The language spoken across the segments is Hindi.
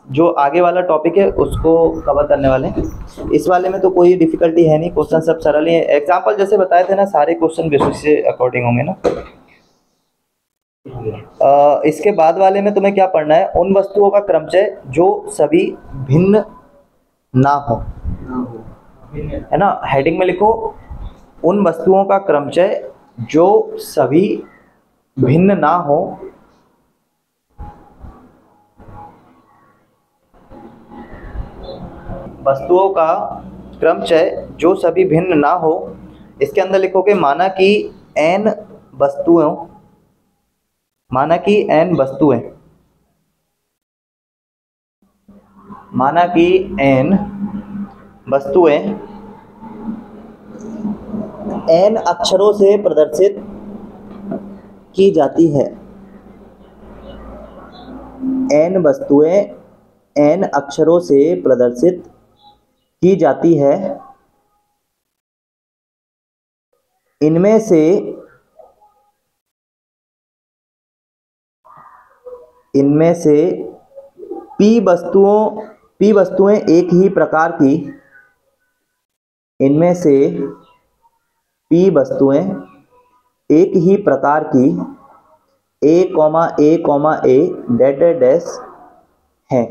जो आगे वाला टॉपिक है उसको कवर करने वाले हैं। इस वाले में तो कोई डिफिकल्टी है नहीं, क्वेश्चन सब सरल ही है। एग्जाम्पल जैसे बताए थे ना, सारे क्वेश्चन बेसिस से अकॉर्डिंग होंगे ना। इसके बाद वाले में तुम्हें क्या पढ़ना है, उन वस्तुओं का क्रमचय जो सभी भिन्न ना हो, है ना। हेडिंग में लिखो उन वस्तुओं का क्रमचय जो सभी भिन्न ना हो, वस्तुओं का क्रमचय जो सभी भिन्न ना हो। इसके अंदर लिखोगे माना कि n वस्तुएं, माना कि n वस्तुएं, माना कि n वस्तुएं n अक्षरों से प्रदर्शित की जाती है। n वस्तुएं n अक्षरों से प्रदर्शित की जाती है। इनमें से p वस्तुएं एक ही प्रकार की, इनमें से p वस्तुएं एक ही प्रकार की a, a, dash dash dash हैं।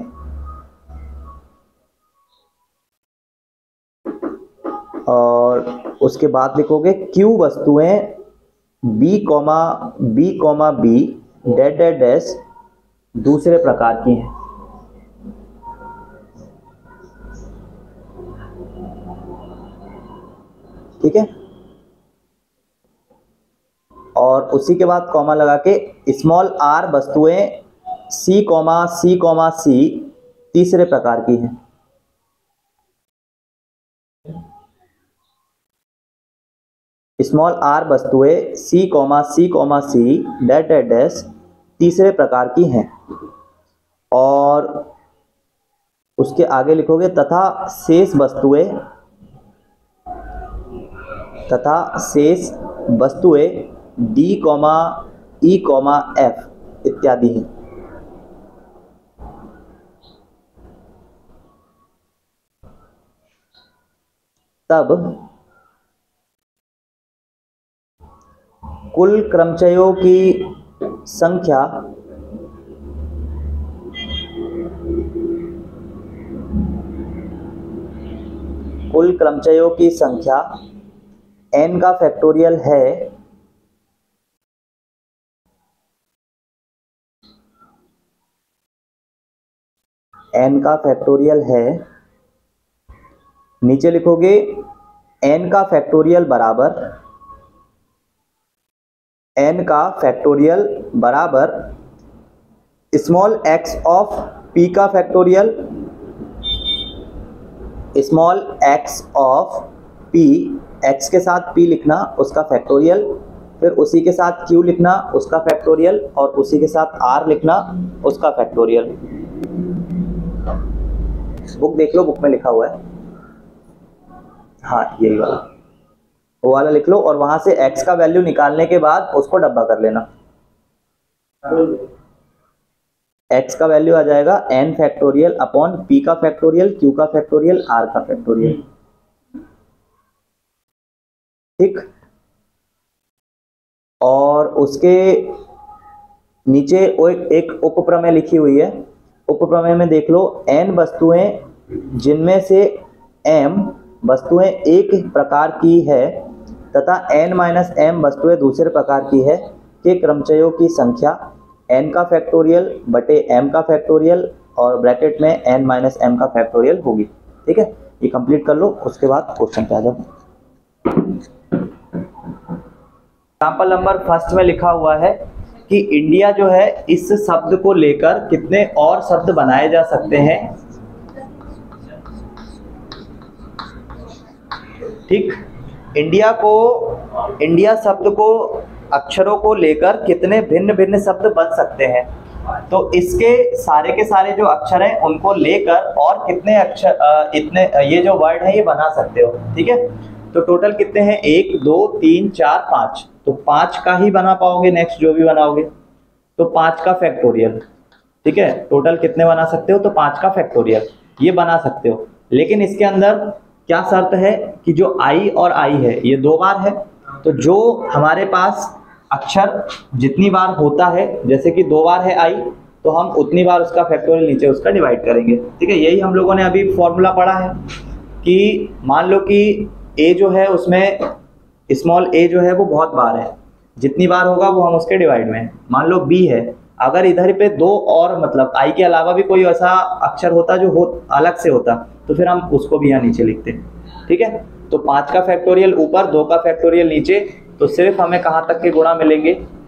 और उसके बाद लिखोगे q वस्तुएं b, b, dash dash dash दूसरे प्रकार की हैं। ठीक है। और उसी के बाद कॉमा लगा के स्मॉल r वस्तुएं c, c तीसरे प्रकार की हैं। स्मॉल r वस्तुएं c, c dash dash dash तीसरे प्रकार की हैं। और उसके आगे लिखोगे तथा शेष वस्तुएं d, e, f इत्यादि हैं। तब कुल क्रमचयों की संख्या n का फैक्टोरियल है, n का फैक्टोरियल है। नीचे लिखोगे n का फैक्टोरियल बराबर स्मॉल x ऑफ p का factorial, small x of p, x के साथ p लिखना उसका फैक्टोरियल, फिर उसी के साथ q लिखना उसका फैक्टोरियल, और उसी के साथ r लिखना उसका फैक्टोरियल। बुक देख लो, बुक में लिखा हुआ है। हाँ यही वाला, वो वाला लिख लो और वहां से x का वैल्यू निकालने के बाद उसको डब्बा कर लेना। x का वैल्यू आ जाएगा n फैक्टोरियल अपॉन p का फैक्टोरियल, q का फैक्टोरियल, r का फैक्टोरियल। ठीक। और उसके नीचे एक उपप्रमेय लिखी हुई है। उपप्रमेय में देख लो n वस्तुएं जिनमें से m वस्तुएं एक प्रकार की है तथा n माइनस m वस्तुएं दूसरे प्रकार की है के क्रमचयों की संख्या n का फैक्टोरियल बटे m का फैक्टोरियल और ब्रैकेट में n माइनस m का फैक्टोरियल होगी। ठीक है, ये कंप्लीट कर लो, उसके बाद क्वेश्चन पे आ जाओ। एग्जाम्पल नंबर फर्स्ट में लिखा हुआ है कि इंडिया जो है इस शब्द को लेकर कितने और शब्द बनाए जा सकते हैं। ठीक, इंडिया शब्द को, अक्षरों को लेकर कितने भिन्न भिन्न शब्द बन सकते हैं। तो इसके सारे के सारे जो अक्षर हैं उनको लेकर और कितने अक्षर इतने ये जो वर्ड है ये बना सकते हो। ठीक है, तो टोटल कितने हैं, 1 2 3 4 5, तो 5 का ही बना पाओगे नेक्स्ट जो भी बनाओगे। तो 5 का फैक्टोरियल, ठीक है, टोटल कितने बना सकते हो, तो 5 का फैक्टोरियल ये बना सकते हो। लेकिन इसके अंदर क्या शर्त है कि जो i और i है ये 2 बार है, तो जो हमारे पास अक्षर जितनी बार होता है, जैसे कि 2 बार है i, तो हम उतनी बार उसका फैक्टोरियल नीचे उसका डिवाइड करेंगे। ठीक है, यही हम लोगों ने अभी फॉर्मूला पढ़ा है कि मान लो कि a जो है उसमें स्मॉल a जो है वो बहुत बार है, जितनी बार होगा वो हम उसके डिवाइड में। मान लो b है, अगर इधर पे 2 और मतलब i के अलावा भी कोई ऐसा अक्षर होता जो अलग से होता, तो फिर हम उसको भी यहाँ नीचे लिखते। ठीक है, तो 5 का फैक्टोरियल ऊपर, 2 का फैक्टोरियल नीचे, तो सिर्फ हमें कहाँ तक के गुणा मिलेंगे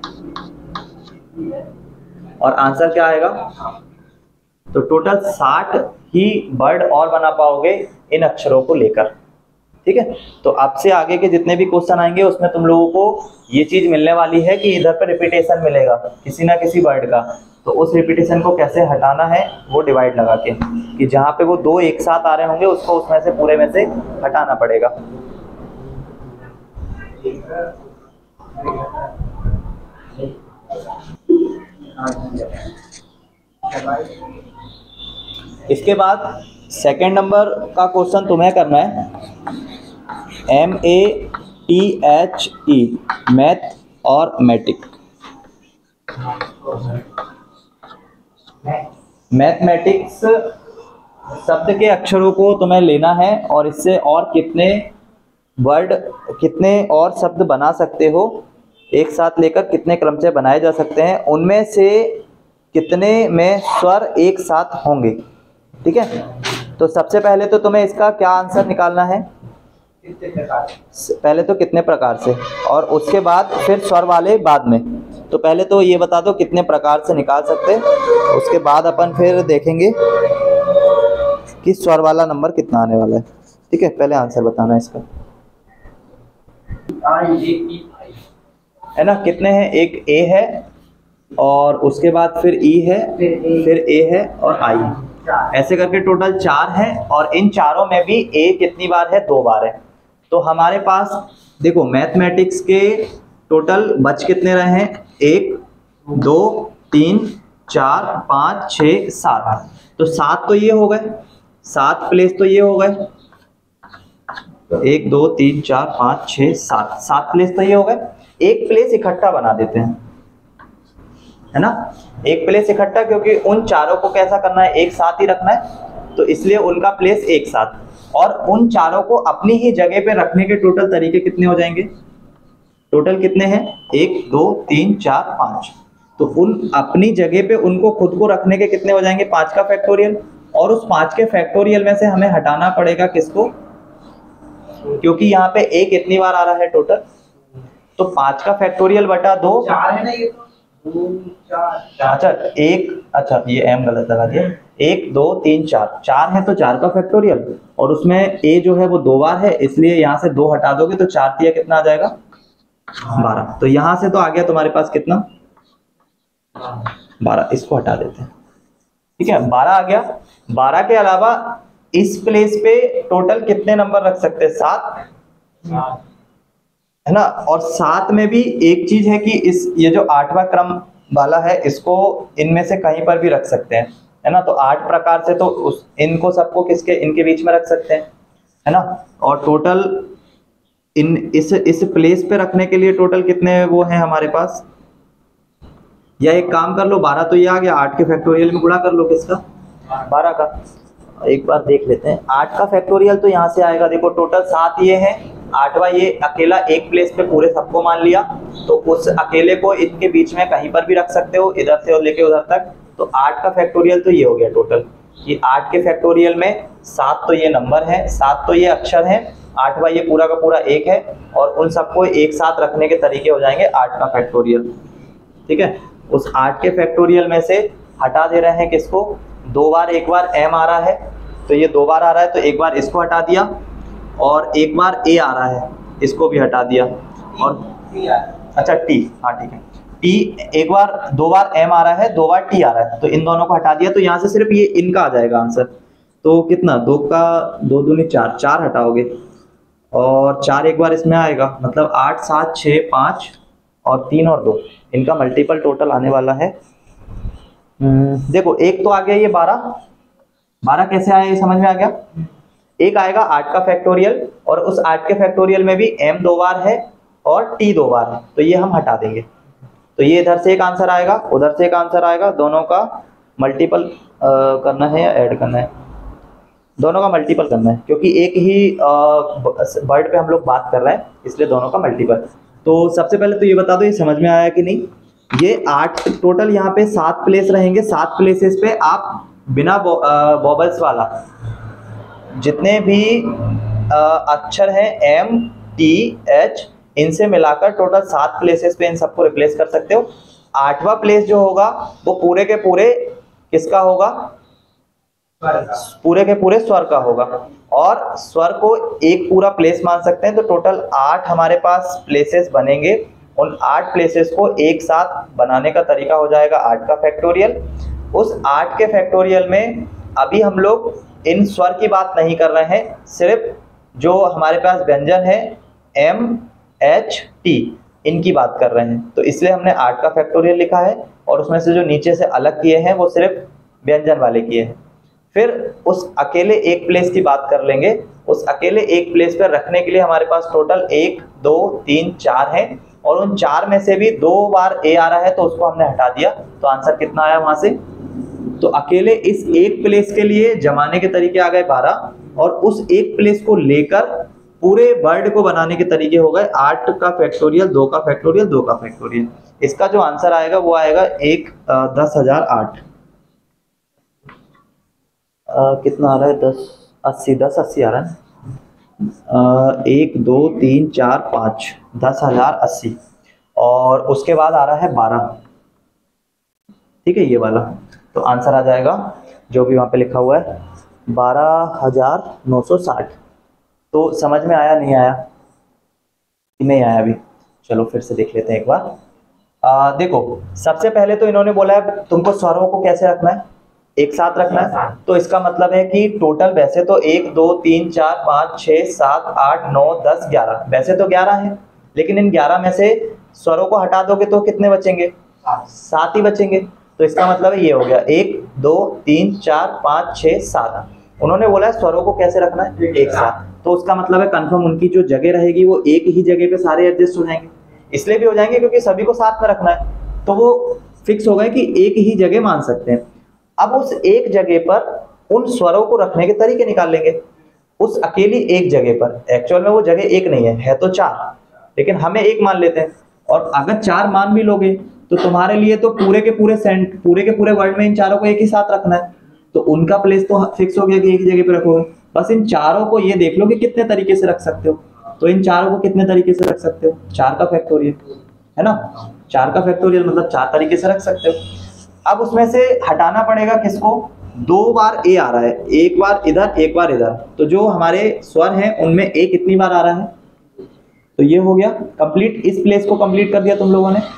और आंसर क्या आएगा, तो टोटल 60 ही वर्ड और बना पाओगे इन अक्षरों को लेकर। ठीक है, तो अब से आगे के जितने भी क्वेश्चन आएंगे उसमें तुम लोगों को ये चीज मिलने वाली है कि इधर पर रिपीटेशन मिलेगा किसी ना किसी वर्ड का, तो उस रिपीटेशन को कैसे हटाना है वो डिवाइड लगा के, कि जहाँ पे वो 2 एक साथ आ रहे होंगे उसको उसमें से पूरे में से हटाना पड़ेगा। इसके बाद सेकंड नंबर का क्वेश्चन तुम्हें करना है MATHE, मैथ और मैटिक। मैथमेटिक्स शब्द के अक्षरों को तुम्हें लेना है और इससे और कितने वर्ड, कितने और शब्द बना सकते हो, एक साथ लेकर कितने क्रम से बनाए जा सकते हैं, उनमें से कितने में स्वर एक साथ होंगे। ठीक है, तो सबसे पहले तो तुम्हें इसका क्या आंसर निकालना है, पहले तो कितने प्रकार से, और उसके बाद फिर स्वर वाले बाद में। तो पहले तो ये बता दो कितने प्रकार से निकाल सकते हैं, उसके बाद अपन फिर देखेंगे कि स्वर वाला नंबर कितना आने वाला है। ठीक है, पहले आंसर बताना है इसका, है ना, कितने हैं, एक ए है और उसके बाद फिर ई है, फिर ए है और आई, ऐसे करके टोटल 4 है, और इन चारों में भी ए कितनी बार है, 2 बार है। तो हमारे पास देखो मैथमेटिक्स के टोटल बच कितने रहे हैं, 1 2 3 4 5 6 7, तो 7 तो ये हो गए, 7 प्लेस तो ये हो गए, 1 2 3 4 5 6 7, 7 प्लेस तो ये हो गए। एक प्लेस इकट्ठा बना देते हैं, है ना, एक प्लेस इकट्ठा, क्योंकि उन चारों को कैसा करना है, एक साथ ही रखना है, तो इसलिए उनका प्लेस एक साथ, और उन चारों को अपनी ही जगह पे रखने के टोटल तरीके कितने हो जाएंगे, टोटल कितने हैं, 1 2 3 4 5, तो उन अपनी जगह पे उनको खुद को रखने के कितने हो जाएंगे, 5 का फैक्टोरियल, और उस 5 के फैक्टोरियल में से हमें हटाना पड़ेगा किसको, क्योंकि यहाँ पे एक कितनी बार आ रहा है टोटल, तो 5 का फैक्टोरियल बटा 2, 4 है ना ये, अच्छा एक, अच्छा ये एम गलत लगा दिया, 1 2 3 4, 4 है तो 4 का फैक्टोरियल, और उसमें ए जो है वो 2 बार है, इसलिए यहाँ से 2 हटा दोगे तो 4 तिया कितना आ जाएगा, 12। तो यहाँ से तो आ गया तुम्हारे पास कितना, 12, इसको हटा देते हैं। ठीक है, 12 आ गया। 12 के अलावा इस प्लेस पे टोटल कितने नंबर रख सकते हैं, 7, है ना, और 7 में भी एक चीज है कि इस ये जो 8वां क्रम वाला है इसको इनमें से कहीं पर भी रख सकते हैं, है ना, तो 8 प्रकार से तो उस इनको सबको किसके, इनके बीच में रख सकते हैं, है ना, और टोटल इन इस प्लेस पे रखने के लिए टोटल कितने वो हैं हमारे पास, या एक काम कर लो, 12 तो ये आ गया, 8 के फैक्टोरियल में गुणा कर लो किसका, 12 का, एक बार देख लेते हैं। 8 का फैक्टोरियल तो यहाँ से आएगा, देखो टोटल 7 ये है, 8वां ये अकेला एक प्लेस पे पूरे सबको मान लिया, तो उस अकेले को इनके बीच में कहीं पर भी रख सकते हो, इधर से लेके उधर तक, तो 8 का फैक्टोरियल तो ये हो गया टोटल, कि 8 के फैक्टोरियल में 7 तो ये नंबर है, 7 तो ये अक्षर है, 8वां ये पूरा का पूरा 1 है, और उन सबको एक साथ रखने के तरीके हो जाएंगे 8 का फैक्टोरियल। ठीक है, उस 8 के फैक्टोरियल में से हटा दे रहे हैं किसको, 2 बार, एक बार m आ रहा है, तो ये 2 बार आ रहा है, तो एक बार इसको हटा दिया, और एक बार a आ रहा है, इसको भी हटा दिया, और अच्छा t, हाँ ठीक है, t एक बार, 2 बार m आ रहा है, 2 बार t आ रहा है, तो इन दोनों को हटा दिया, तो यहाँ से सिर्फ ये इनका आ जाएगा आंसर, तो कितना, 2 का 2 दूनी 4, 4 हटाओगे, और 4 एक बार इसमें आएगा, मतलब 8 7 6 5 और 3 और 2, इनका मल्टीपल टोटल आने वाला है देखो एक तो आ गया ये 12, 12 कैसे आया ये समझ में आ गया। एक आएगा 8 का फैक्टोरियल, और उस 8 के फैक्टोरियल में भी m 2 बार है और t 2 बार है, तो ये हम हटा देंगे। तो ये इधर से एक आंसर आएगा, उधर से एक आंसर आएगा, दोनों का मल्टीपल करना है या ऐड करना है, दोनों का मल्टीपल करना है, क्योंकि एक ही वर्ड पे हम लोग बात कर रहे हैं, इसलिए दोनों का मल्टीपल। तो सबसे पहले तो ये बता दो ये समझ में आया कि नहीं। ये 8 टोटल यहाँ पे 7 प्लेस रहेंगे, 7 प्लेसेस पे आप बिना बॉबल्स वाला जितने भी अक्षर हैं M T H इनसे मिलाकर टोटल 7 प्लेसेस पे इन सबको रिप्लेस कर सकते हो। 8वां प्लेस जो होगा वो पूरे के पूरे किसका होगा, पूरे के पूरे स्वर का होगा, और स्वर को एक पूरा प्लेस मान सकते हैं। तो टोटल 8 हमारे पास प्लेसेस बनेंगे, उन 8 प्लेसेस को एक साथ बनाने का तरीका हो जाएगा 8 का फैक्टोरियल। उस 8 के फैक्टोरियल में अभी हम लोग इन स्वर की बात नहीं कर रहे हैं, सिर्फ जो हमारे पास व्यंजन है M H T इनकी बात कर रहे हैं, तो इसलिए हमने 8 का फैक्टोरियल लिखा है, और उसमें से जो नीचे से अलग किए हैं वो सिर्फ व्यंजन वाले किए हैं। फिर उस अकेले एक प्लेस की बात कर लेंगे। उस अकेले एक प्लेस पर रखने के लिए हमारे पास टोटल 1 2 3 4 हैं, और उन 4 में से भी 2 बार a आ रहा है, तो उसको हमने हटा दिया। तो आंसर कितना आया वहां से, तो अकेले इस एक प्लेस के लिए जमाने के तरीके आ गए 12, और उस एक प्लेस को लेकर पूरे वर्ड को बनाने के तरीके हो गए 8 का फैक्टोरियल, 2 का फैक्टोरियल, 2 का फैक्टोरियल। इसका जो आंसर आएगा वो आएगा 10,008। कितना आ रहा है, 1080 आ रहा है। 1 2 3 4 5 10,080, और उसके बाद आ रहा है 12, ठीक है ये वाला। तो आंसर आ जाएगा जो भी वहां पे लिखा हुआ है 12,960। तो समझ में आया नहीं आया, नहीं आया अभी, चलो फिर से देख लेते हैं एक बार। देखो सबसे पहले तो इन्होंने बोला है तुमको स्वरों को कैसे रखना है, एक साथ रखना है। तो इसका मतलब है कि टोटल वैसे तो 1 2 3 4 5 6 7 8 9 10 11, वैसे तो 11 है, लेकिन इन 11 में से स्वरों को हटा दोगे तो कितने बचेंगे, 7 ही बचेंगे। तो इसका मतलब है ये हो गया 1 2 3 4 5 6 7। उन्होंने बोला है स्वरों को कैसे रखना है, एक साथ, तो उसका मतलब है कंफर्म उनकी जो जगह रहेगी वो एक ही जगह पे सारे एडजस्ट हो जाएंगे। इसलिए भी हो जाएंगे क्योंकि सभी को साथ में रखना है, तो वो फिक्स हो गए कि एक ही जगह मान सकते हैं। अब उस एक जगह पर उन स्वरों को रखने के तरीके निकाल लेंगे। उस अकेली एक जगह पर, एक्चुअल में वो जगह एक नहीं है तो 4, लेकिन हमें एक मान लेते हैं। और अगर 4 मान भी लोगे तो तुम्हारे लिए तो पूरे के पूरे वर्ड में इन चारों को एक ही साथ रखना है, तो उनका प्लेस तो फिक्स हो गया कि एक ही जगह पे रखोगे। बस इन चारों को ये देख लो कि कितने तरीके से रख सकते हो। तो इन चारों को कितने तरीके से रख सकते हो, 4 का फैक्टोरियल है ना, 4 का फैक्टोरियल मतलब 4 तरीके से रख सकते हो। अब उसमें से हटाना पड़ेगा किसको, 2 बार ए आ रहा है, एक बार इधर एक बार इधर, तो जो हमारे स्वर हैं उनमें ए कितनी बार आ रहा है, तो ये हो गया कंप्लीट। इस प्लेस को कंप्लीट कर दिया तुम लोगों ने।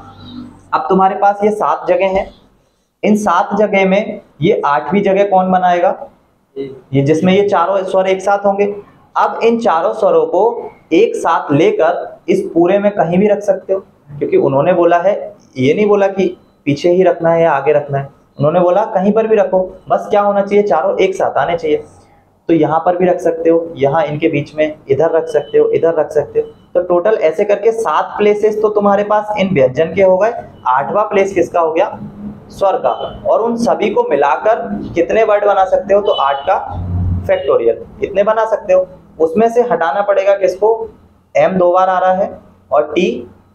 अब तुम्हारे पास ये 7 जगह हैं, इन 7 जगह में ये 8वीं जगह कौन बनाएगा, ये जिसमें ये चारों स्वर एक साथ होंगे। अब इन चारों स्वरों को एक साथ लेकर इस पूरे में कहीं भी रख सकते हो, क्योंकि उन्होंने बोला है, ये नहीं बोला कि पीछे ही रखना है या आगे रखना है, उन्होंने बोला कहीं पर भी रखो, बस क्या होना चाहिए, चारों एक साथ आने चाहिए। तो यहाँ पर भी रख सकते हो, यहाँ इनके बीच में, इधर रख सकते हो, इधर रख सकते हो। तो टोटल ऐसे करके 7 प्लेसेस तो तुम्हारे पास इन व्यंजन के हो गए। 8वां प्लेस किसका हो गया, स्वर का। और उन सभी को मिलाकर कितने वर्ड बना सकते हो, तो 8 का फैक्टोरियल इतने बना सकते हो। उसमें से हटाना पड़ेगा किसको, m 2 बार आ रहा है और t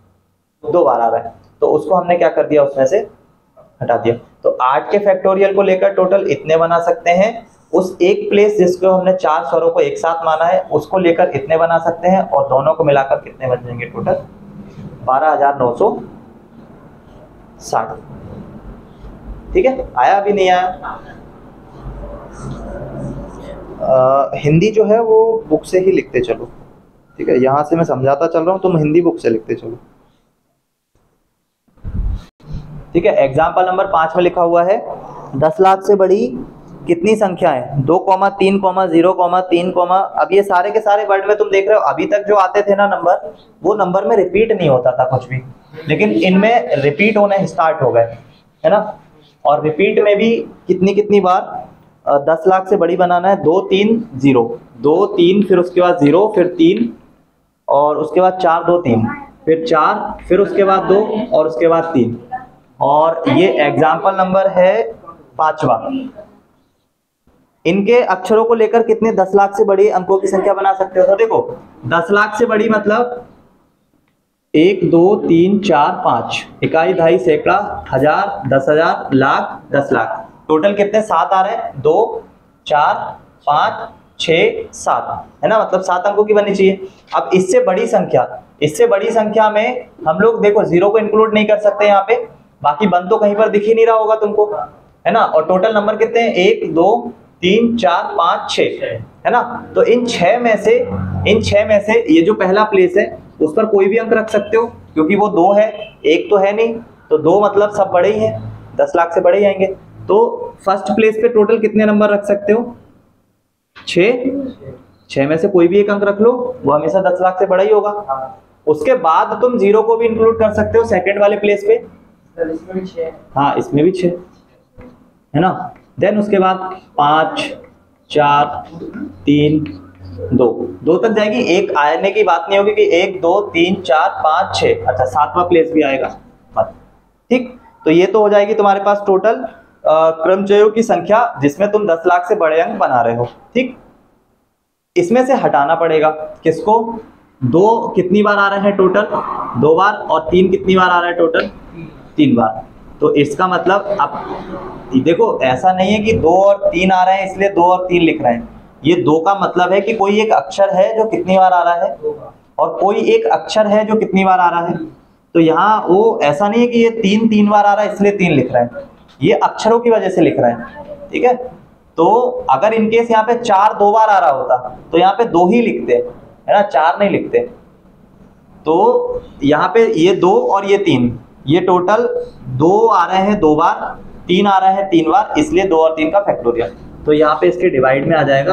2 बार आ रहा है, तो उसको हमने क्या कर दिया, उसमें से हटा दिया। तो 8 के फैक्टोरियल को लेकर टोटल इतने बना सकते हैं। उस एक प्लेस जिसको हमने 4 स्वरों को एक साथ माना है उसको लेकर इतने बना सकते हैं, और दोनों को मिलाकर कितने बन जाएंगे, टोटल 12,960। ठीक है, आया अभी नहीं आया। हिंदी जो है वो बुक से ही लिखते चलो, ठीक है, यहाँ से मैं समझाता चल रहा हूँ, तुम हिंदी बुक से लिखते चलो। ठीक है, एग्जाम्पल नंबर 5 में लिखा हुआ है 10 लाख से बड़ी कितनी संख्याएं, 2, 3, 0, 3, अब ये सारे के सारे वर्ड में तुम देख रहे हो अभी तक जो आते थे ना नंबर, वो नंबर में रिपीट नहीं होता था कुछ भी, लेकिन इनमें रिपीट होने स्टार्ट हो गए, है ना। और रिपीट में भी कितनी कितनी बार 10 लाख से बड़ी बनाना है, 2 3 0, 2 3 फिर उसके बाद 0 फिर 3 और उसके बाद 4 2 3 फिर 4 फिर उसके बाद 2 और उसके बाद 3। और ये एग्जाम्पल नंबर है 5वां। इनके अक्षरों को लेकर कितने 10 लाख से बड़ी अंकों की संख्या बना सकते हो? तो देखो 10 लाख से बड़ी मतलब 1 2 3 4 5, इकाई, दहाई, सैकड़ा, हजार, 10,000, लाख, 10 लाख। टोटल कितने 7 आ रहे हैं? 2 4 5 6 7, है ना, मतलब 7 अंकों की बननी चाहिए। अब इससे बड़ी संख्या में हम लोग देखो 0 को इंक्लूड नहीं कर सकते यहाँ पे, बाकी बन तो कहीं पर दिख ही नहीं रहा होगा तुमको, है ना। और टोटल नंबर कितने हैं? 1 2 3 4 5 6, है ना। तो इन 6 में से ये जो पहला प्लेस है उस पर कोई भी अंक रख सकते हो, क्योंकि वो 2 है, 1 तो है नहीं, तो 2 मतलब सब बड़े ही हैं, 10 लाख से बड़े ही आएंगे। तो फर्स्ट प्लेस पे टोटल कितने नंबर रख सकते हो? 6 में से कोई भी एक अंक रख लो, वो हमेशा 10 लाख से बड़ा ही होगा। उसके बाद तुम 0 को भी इंक्लूड कर सकते हो सेकंड वाले प्लेस पे। इसमें भी 6, हाँ इसमें भी 6, है ना। देन उसके बाद 5 4 3 2 तक जाएगी, एक आने की बात नहीं होगी कि 1 2 3 4 5 6, अच्छा 7वां प्लेस भी आएगा, ठीक। तो ये तो हो जाएगी तुम्हारे पास टोटल क्रमचयों की संख्या जिसमें तुम 10 लाख से बड़े अंक बना रहे हो, ठीक। इसमें से हटाना पड़ेगा किसको? 2 कितनी बार आ रहे हैं टोटल? 2 बार, और 3 कितनी बार आ रहा है टोटल? 3 बार। तो इसका मतलब अब देखो ऐसा नहीं है कि 2 और 3 आ रहे हैं इसलिए 2 और 3 लिख रहे हैं। ये 2 का मतलब है कि कोई एक अक्षर है जो कितनी बार आ रहा है, और कोई एक अक्षर है जो कितनी बार आ रहा है। तो यहाँ वो ऐसा नहीं है कि ये 3 बार आ रहा है इसलिए 3 लिख रहे हैं, ये अक्षरों की वजह से लिख रहे हैं, ठीक है। तो अगर इनकेस यहाँ पे 4 2 बार आ रहा होता तो यहाँ पे 2 ही लिखते, है ना, 4 नहीं लिखते। तो यहाँ पे ये 2 और ये 3, ये टोटल 2 आ रहे हैं 2 बार, 3 आ रहे हैं 3 बार, इसलिए 2 और 3 का फैक्टोरियल। तो यहाँ पे इसके डिवाइड में आ जाएगा।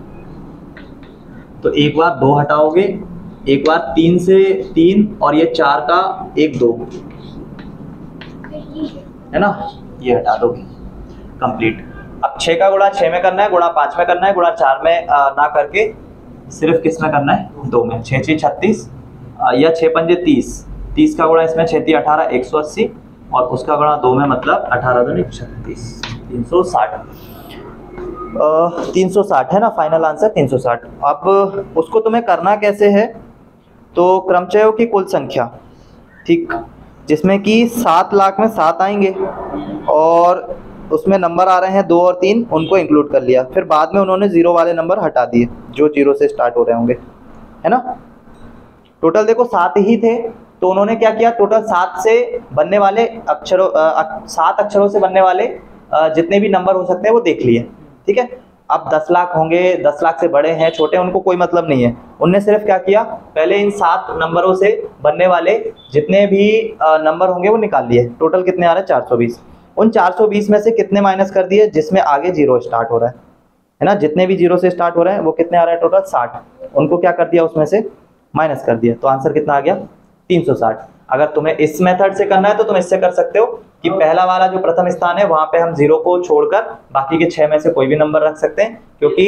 तो एक बार 2 हटाओगे, एक बार 3 से 3, और ये 4 का 1 2, है ना, ये हटा दोगे, कंप्लीट। अब 6 का गुणा 6 में करना है, गुणा 5 में करना है, गुणा 4 में ना करके सिर्फ किस में करना है? 2 में। 6 6 36 या 6 पंजे 30, 30 का गुणा इसमें 6 3 18 180, और उसका गुणा 2 में मतलब 18 दूनी 36, 360, 360 है ना, फाइनल आंसर 360। अब उसको तुम्हें करना कैसे है? तो क्रमचयों की कुल संख्या, ठीक, जिसमें कि 7 लाख में 7 आएंगे और उसमें नंबर आ रहे हैं 2 और 3, उनको इंक्लूड कर लिया। फिर बाद में उन्होंने 0 वाले नंबर हटा दिए जो 0 से स्टार्ट हो रहे होंगे, है ना। टोटल देखो 7 ही थे, तो उन्होंने क्या किया? टोटल 7 से बनने वाले अक्षरों 7 अक्षरों से बनने वाले जितने भी नंबर हो सकते हैं वो देख लिए, ठीक है। अब 10 लाख होंगे, 10 लाख से बड़े हैं छोटे, उनको कोई मतलब नहीं है। उनने सिर्फ क्या किया? पहले इन 7 नंबरों से बनने वाले जितने भी नंबर होंगे वो निकाल लिए। टोटल कितने आ रहे हैं? 420। उन 420 में से कितने माइनस कर दिए? जिसमें आगे 0 स्टार्ट हो रहा है ना, जितने भी 0 से स्टार्ट हो रहे हैं वो कितने आ रहे हैं? टोटल 60। उनको क्या कर दिया? उसमें से माइनस कर दिया। तो आंसर कितना आ गया? 360। अगर तुम्हें इस मेथड से करना है तो तुम इससे कर सकते हो कि पहला वाला जो प्रथम स्थान है वहां पे हम 0 को छोड़कर बाकी के 6 में से कोई भी नंबर रख सकते हैं, क्योंकि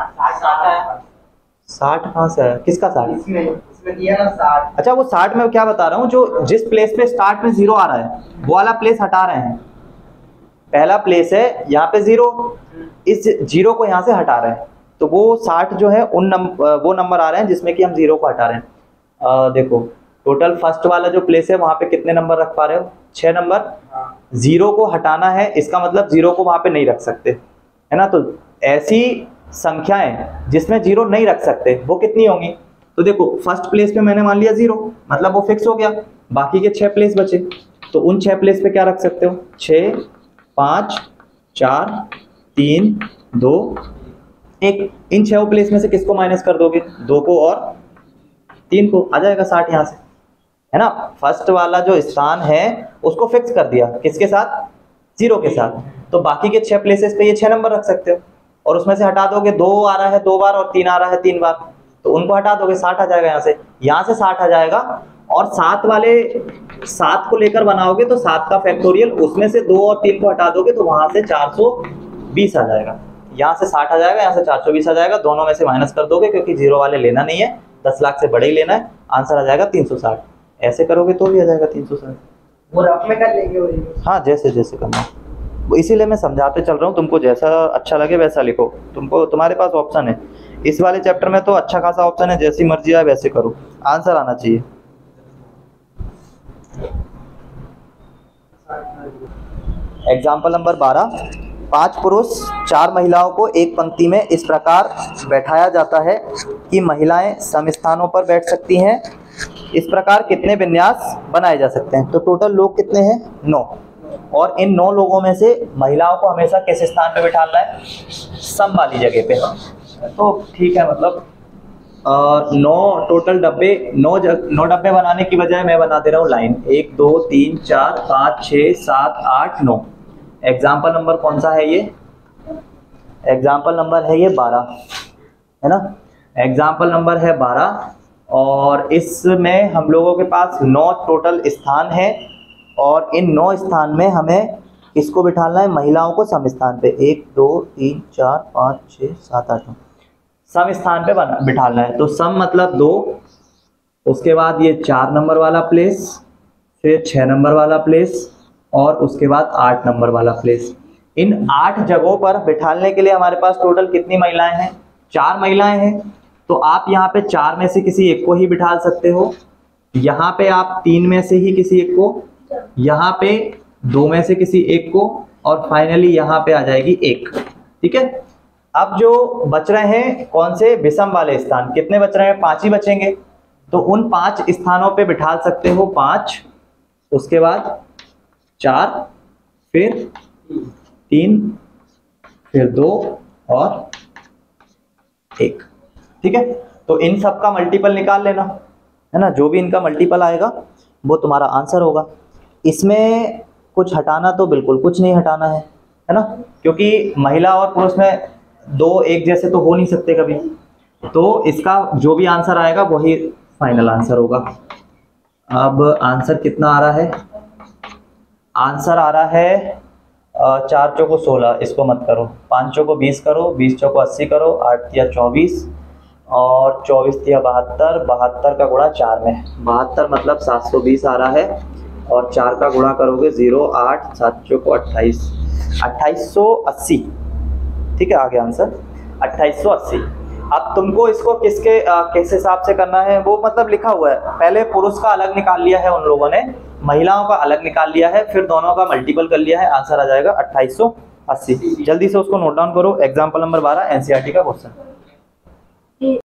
60 कहाँ से है? किसका 60? इसमें दिया ना 60। अच्छा, वो 60 में क्या बता रहा हूँ, जो जिस प्लेस पे स्टार्ट में 0 आ रहा है वो वाला प्लेस हटा रहे हैं। पहला प्लेस है यहाँ पे 0, इस 0 को यहाँ से हटा रहे हैं, तो वो 60 जो है वो नंबर आ रहे हैं जिसमें कि हम 0 को हटा रहे हैं। देखो टोटल फर्स्ट वाला जो प्लेस है वहां पे कितने नंबर रख पा रहे हो? 6 नंबर। 0 को हटाना है, इसका मतलब 0 को वहां पे नहीं रख सकते, है ना। तो ऐसी संख्याएं जिसमें 0 नहीं रख सकते वो कितनी होंगी? तो देखो फर्स्ट प्लेस पे मैंने मान लिया 0, मतलब वो फिक्स हो गया। बाकी के 6 प्लेस बचे, तो उन 6 प्लेस पे क्या रख सकते हो? 6 5 4 3 2 1। इन 6 प्लेस में से किसको माइनस कर दोगे? 2 को और 3 को, आ जाएगा 60 यहाँ से, है ना। फर्स्ट वाला जो स्थान है उसको फिक्स कर दिया, किसके साथ? 0 के साथ। तो बाकी के 6 प्लेसेस पे ये 6 नंबर रख सकते हो, और उसमें से हटा दोगे 2 आ रहा है 2 बार और 3 आ रहा है 3 बार, तो उनको हटा दोगे 60 आ जाएगा। यहाँ से 60 आ जाएगा, और 7 को लेकर बनाओगे तो 7 का फैक्टोरियल, उसमें से 2 और 3 को हटा दोगे तो वहां से 420 आ जाएगा। यहाँ से 60 आ जाएगा, यहाँ से 420 आ जाएगा, दोनों में से माइनस कर दोगे क्योंकि जीरो वाले लेना नहीं है, 10 लाख से बड़े ही लेना है। आंसर आ जाएगा 360। ऐसे करोगे तो भी आ जाएगा 360। वो रफ में कर लेंगे। हाँ, जैसे जैसे करना, इसीलिए मैं समझाते चल रहा हूँ, तुमको जैसा अच्छा लगे वैसा लिखो। तुम्हारे पास ऑप्शन है इस वाले चैप्टर में, तो अच्छा खासा ऑप्शन है, जैसी मर्जी आए वैसे करो, आंसर आना चाहिए। एग्जाम्पल नंबर 12, 5 पुरुष 4 महिलाओं को एक पंक्ति में इस प्रकार बैठाया जाता है कि महिलाएं सम स्थानों पर बैठ सकती हैं। इस प्रकार कितने विन्यास बनाए जा सकते हैं? तो टोटल लोग कितने हैं? 9। और इन 9 लोगों में से महिलाओं को हमेशा किस स्थान पे बिठाना है? सम वाली जगह पे। तो ठीक है, मतलब 9 टोटल डब्बे, 9 डब्बे बनाने की बजाय मैं बना दे रहा हूँ लाइन, 1 2 3 4 5 6 7 8 9। एग्जाम्पल नंबर कौन सा है ये? एग्जाम्पल नंबर है ये 12, है ना। एग्जाम्पल नंबर है 12 और इसमें हम लोगों के पास 9 टोटल स्थान है और इन 9 स्थान में हमें किसको बिठाना है? महिलाओं को सम स्थान पे। 1 2 3 4 5 6 7 8 9 सम स्थान पे बिठाना है। तो सम मतलब 2, उसके बाद ये 4 नंबर वाला प्लेस, फिर 6 नंबर वाला प्लेस और उसके बाद 8 नंबर वाला प्लेस। इन 8 जगहों पर बिठाने के लिए हमारे पास टोटल कितनी महिलाएं हैं? 4 महिलाएं हैं। तो आप यहाँ पे 4 में से किसी एक को ही बिठा सकते हो, यहाँ पे आप 3 में से ही किसी एक को, यहाँ पे 2 में से किसी एक को, और फाइनली यहाँ पे आ जाएगी 1। ठीक है। अब जो बच रहे हैं कौन से? विषम वाले स्थान। कितने बच रहे हैं? 5 ही बचेंगे। तो उन 5 स्थानों पे बिठा सकते हो 5, उसके बाद 4, फिर 3, फिर 2 और 1। ठीक है। तो इन सब का मल्टीपल निकाल लेना, है ना। जो भी इनका मल्टीपल आएगा वो तुम्हारा आंसर होगा। इसमें कुछ हटाना तो बिल्कुल कुछ नहीं हटाना है ना, क्योंकि महिला और पुरुष में 2 एक जैसे तो हो नहीं सकते कभी। तो इसका जो भी आंसर आएगा वही फाइनल आंसर होगा। अब आंसर कितना आ रहा है? आंसर आ रहा है 4 चौको 16, इसको मत करो, 5 चौको 20 करो, 20 चौको 80 करो, 8 तिया 24 और 24 तिया 72, 72 का गुणा 4 में, 72 मतलब 720 आ रहा है और 4 का गुणा करोगे 0 8 7 चौको 28, 2880। ठीक है, आ गया आंसर 2880। अब तुमको इसको किस हिसाब से करना है वो मतलब लिखा हुआ है। पहले पुरुष का अलग निकाल लिया है उन लोगों ने, महिलाओं का अलग निकाल लिया है, फिर दोनों का मल्टीपल कर लिया है, आंसर आ जाएगा 2880। जल्दी से उसको नोट डाउन करो। एग्जाम्पल नंबर 12 एनसीईआरटी का क्वेश्चन।